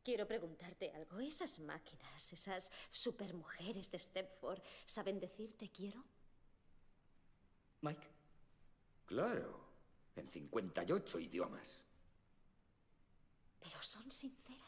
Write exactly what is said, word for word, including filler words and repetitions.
Quiero preguntarte algo. ¿Esas máquinas, esas supermujeres de Stepford, saben decir te quiero? Mike. Claro, en cincuenta y ocho idiomas. Pero son sinceras.